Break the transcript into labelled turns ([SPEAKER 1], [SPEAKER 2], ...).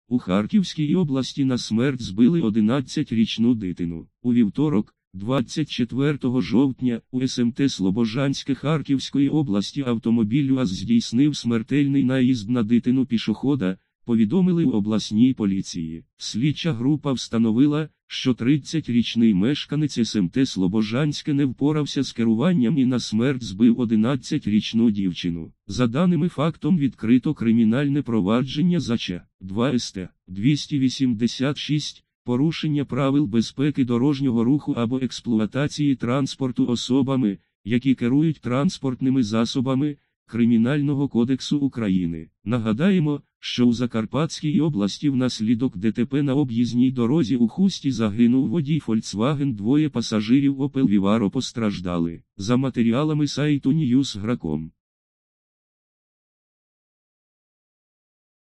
[SPEAKER 1] У Харківській області на смерть збили 11-річну дитину. У вівторок, 24 жовтня, у СМТ Слобожанське Харківської області автомобіль УАЗ здійснив смертельний наїзд на дитину пішохода, повідомили в обласній поліції. Слідча група встановила, що 30-річний мешканець СМТ Слобожанське не впорався з керуванням і на смерть збив 11-річну дівчину. За даними фактом відкрито кримінальне провадження за Ч2 СТ 286, порушення правил безпеки дорожнього руху або експлуатації транспорту особами, які керують транспортними засобами, Кримінального кодексу України. Нагадаємо, що у Закарпатській області внаслідок ДТП на об'їзній дорозі у Хусті загинув водій Volkswagen, двоє пасажирів Opel Vivaro постраждали. За матеріалами сайту Newsgro.com.